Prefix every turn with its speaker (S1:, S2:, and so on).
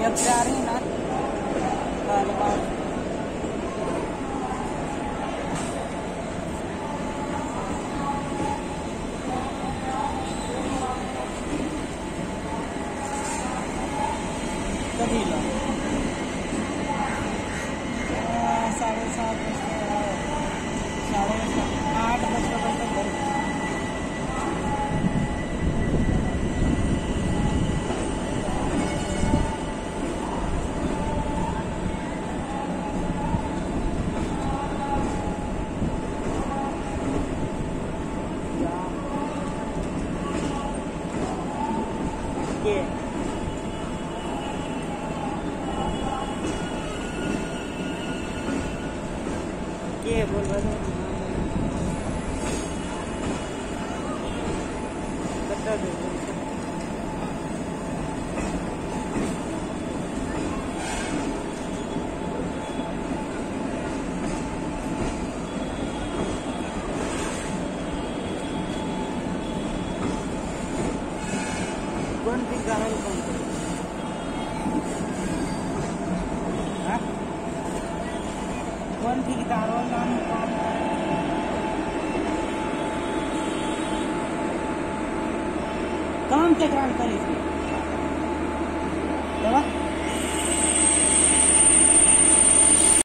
S1: अब जा रही ना कभी 7:30 बजे 8 बजे तक घर के बोल बता दो कौन सी गाड़ी कौन कौन सी गिटारों काम से काम करेगी।